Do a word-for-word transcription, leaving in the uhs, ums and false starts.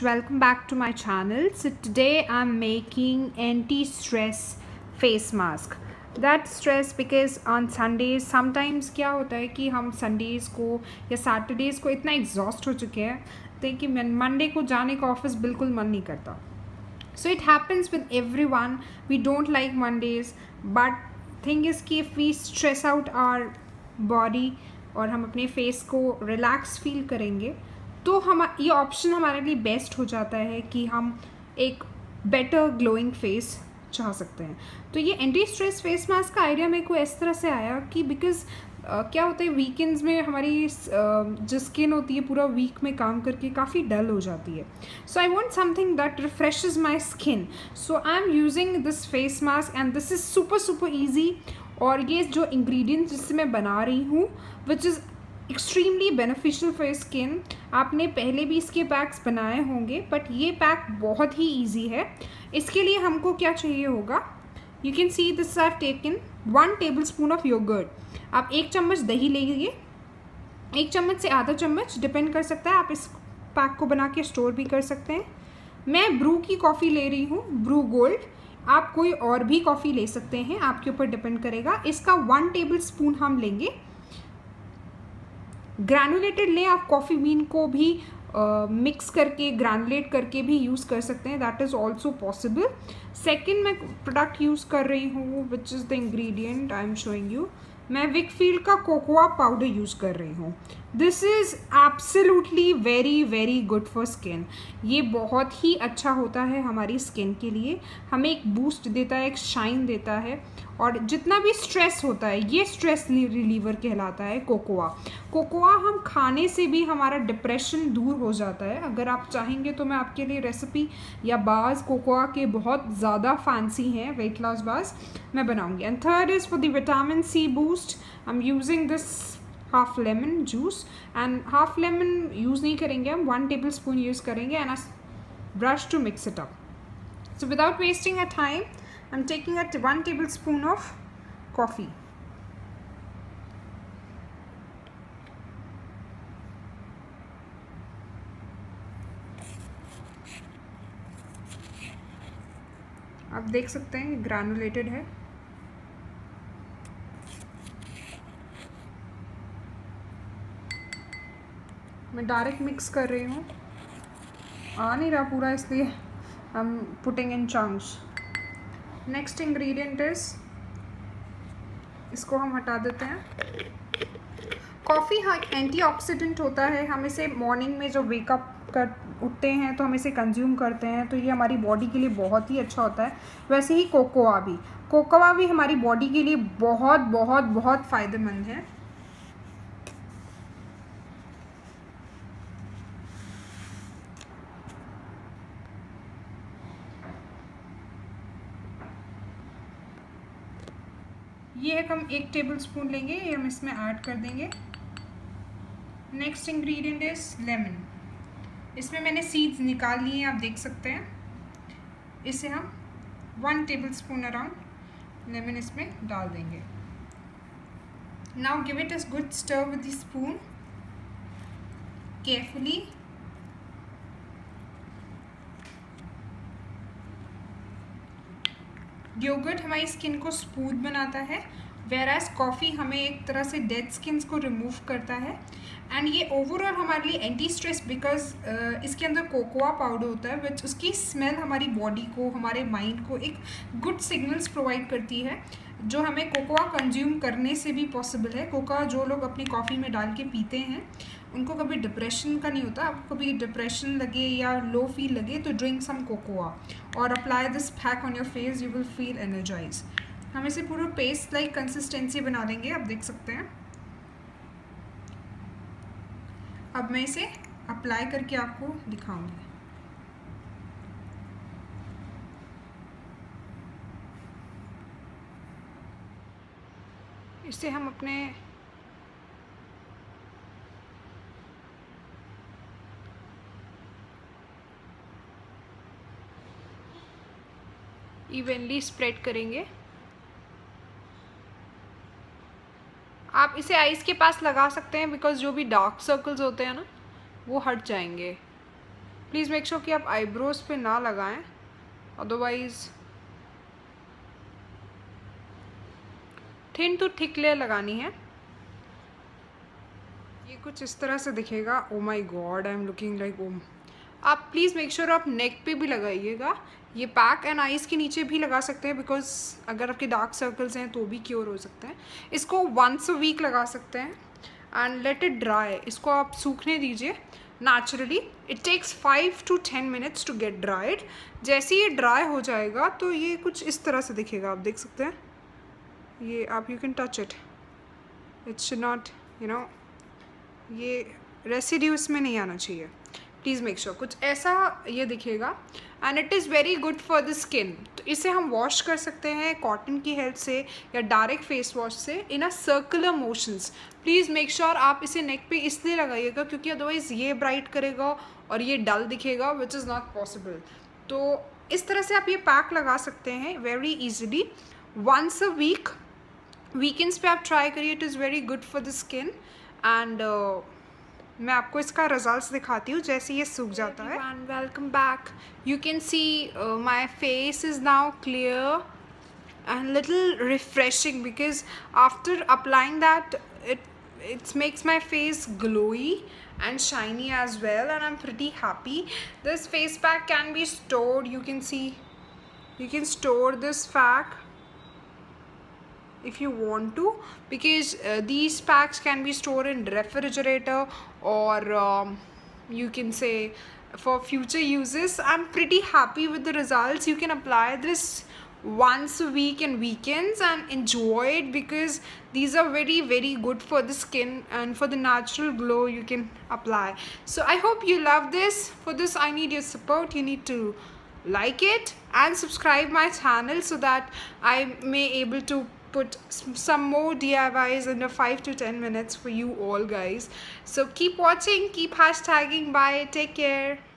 welcome back to my channel. So today I'm making anti-stress face mask. That stress because on Sundays sometimes क्या होता है कि हम Sundays को या Saturdays को इतना exhaust हो चुके हैं कि Monday को जाने का ऑफिस बिल्कुल मन नहीं करता. So it happens with everyone. We don't like Mondays, but thing is कि if we stress out our body और हम अपने face को relax feel करेंगे तो हम ये ऑप्शन हमारे लिए बेस्ट हो जाता है कि हम एक बेटर ग्लोइंग फेस चाह सकते हैं. तो ये एंटी स्ट्रेस फेस मास्क का आइडिया मेरे को इस तरह से आया कि बिकॉज uh, क्या होता है वीकेंड्स में हमारी uh, जो स्किन होती है पूरा वीक में काम करके काफ़ी डल हो जाती है. So I want something that refreshes my skin. So I am using this face mask and this is super super easy. और ये जो इंग्रेडिएंट्स जिससे मैं बना रही हूँ which is extremely beneficial for skin. आपने पहले भी इसके पैक्स बनाए होंगे बट ये पैक बहुत ही इजी है. इसके लिए हमको क्या चाहिए होगा, you can see this I have taken one tablespoon of yogurt. आप एक चम्मच दही लीजिए, एक चम्मच से आधा चम्मच डिपेंड कर सकता है. आप इस पैक को बना के स्टोर भी कर सकते हैं. मैं ब्रू की कॉफ़ी ले रही हूँ, ब्रू गोल्ड. आप कोई और भी कॉफ़ी ले सकते हैं, आपके ऊपर डिपेंड करेगा. इसका वन टेबल स्पून हम लेंगे. ग्रैनुलेटेड लें, आप कॉफ़ी बीन को भी मिक्स uh, करके ग्रैनुलेट करके भी यूज़ कर सकते हैं. That is also possible. Second मैं प्रोडक्ट यूज़ कर रही हूँ which is the ingredient I am showing you. मैं विकफील्ड का कोकोआ पाउडर यूज़ कर रही हूँ. This is absolutely very very good for skin. ये बहुत ही अच्छा होता है हमारी स्किन के लिए. हमें एक बूस्ट देता है, एक शाइन देता है. और जितना भी स्ट्रेस होता है ये स्ट्रेस रिलीवर कहलाता है कोकोआ. कोकोआ हम खाने से भी हमारा डिप्रेशन दूर हो जाता है. अगर आप चाहेंगे तो मैं आपके लिए रेसिपी या बाज कोकोआ के बहुत ज़्यादा फैंसी हैं वेट लॉस बाज मैं बनाऊंगी. And third is for the vitamin C boost I am using this half lemon juice. And half lemon use नहीं करेंगे हम, वन टेबल स्पून यूज़ करेंगे and brush to mix it up. So without wasting a time I'm taking a one tablespoon of coffee. आप देख सकते हैं ये granulated है. मैं डायरेक्ट मिक्स कर रही हूँ, आ नहीं रहा पूरा इसलिए I'm putting in chunks. Next ingredient is, इसको हम हटा देते हैं. कॉफ़ी हाँ एंटीऑक्सीडेंट होता है. हम इसे मॉर्निंग में जब वेकअप कर उठते हैं तो हम इसे कंज्यूम करते हैं तो ये हमारी बॉडी के लिए बहुत ही अच्छा होता है. वैसे ही कोकोआ भी कोकोआ भी हमारी बॉडी के लिए बहुत बहुत बहुत फ़ायदेमंद है. ये हम एक टेबल स्पून लेंगे, ये हम इसमें ऐड कर देंगे. Next ingredient is lemon. इसमें मैंने सीड्स निकाल लिए हैं, आप देख सकते हैं. इसे हम one tablespoon around lemon इसमें डाल देंगे. Now give it a good stir with the spoon carefully. Yogurt हमारी स्किन को स्मूथ बनाता है, वेराज कॉफ़ी हमें एक तरह से डेड स्किन्स को रिमूव करता है. एंड ये ओवरऑल हमारे लिए एंटी स्ट्रेस बिकॉज इसके अंदर कोकोआ पाउडर होता है विच उसकी स्मेल हमारी बॉडी को, हमारे माइंड को एक गुड सिग्नल्स प्रोवाइड करती है जो हमें कोकोआ कंज्यूम करने से भी पॉसिबल है. कोकोआ जो लोग अपनी कॉफ़ी में डाल के पीते हैं उनको कभी डिप्रेशन का नहीं होता. आपको कभी डिप्रेशन लगे या लो फील लगे तो ड्रिंक सम कोकोआ और apply this pack on your face, you will feel energize. हम इसे पूरा पेस्ट लाइक कंसिस्टेंसी बना देंगे, आप देख सकते हैं. अब मैं इसे अप्लाई करके आपको दिखाऊंगी. इसे हम अपने इवनली स्प्रेड करेंगे. आप इसे आईज के पास लगा सकते हैं बिकॉज जो भी डार्क सर्कल्स होते हैं ना वो हट जाएंगे. प्लीज़ मेक श्योर कि आप आईब्रोज पे ना लगाएं, otherwise thin to thick layer लगानी है। ये कुछ इस तरह से दिखेगा। Oh my god, I am looking like Om. आप प्लीज़ मेक श्योर आप नेक पे भी लगाइएगा ये पैक, एंड आईज़ के नीचे भी लगा सकते हैं, बिकॉज अगर आपके डार्क सर्कल्स हैं तो भी क्योर हो सकते हैं। इसको वंस अ वीक लगा सकते हैं एंड लेट इट ड्राई। इसको आप सूखने दीजिए naturally. It takes five to ten minutes to get dried. जैसे ये ड्राई हो जाएगा तो ये कुछ इस तरह से दिखेगा, आप देख सकते हैं। ये आप you can touch it, it should not you know, ये रेसिड्यू इसमें नहीं आना चाहिए। प्लीज़ मेक श्योर कुछ ऐसा ये दिखेगा, and it is very good for the skin. तो इसे हम वॉश कर सकते हैं कॉटन की हेल्प से या डायरेक्ट फेस वॉश से in a circular motions. Please make sure आप इसे नेक पे इसलिए लगाइएगा क्योंकि अदरवाइज़ ये ब्राइट करेगा और ये डल दिखेगा, विच इज़ नॉट पॉसिबल। तो इस तरह से आप ये पैक लगा सकते हैं very easily once a week. Weekends पे आप ट्राई करिए, it is very good for the skin. And मैं आपको इसका रिजल्ट्स दिखाती हूँ जैसे ये सूख जाता है। And welcome back. You can see my face is now clear and little refreshing because after applying that it it makes my face glowy and shiny as well, and I'm pretty happy. This face pack can be stored, you can see, you can store this pack if you want to, because uh, these packs can be stored in refrigerator or um, you can say for future uses. I'm pretty happy with the results. You can apply this once a week and weekends and enjoy it because these are very very good for the skin and for the natural glow you can apply. So I hope you love this. For this I need your support. You need to like it and subscribe my channel so that I may able to put some more D I Ys in the five to ten minutes for you all guys. So keep watching, keep hashtagging. Bye, take care.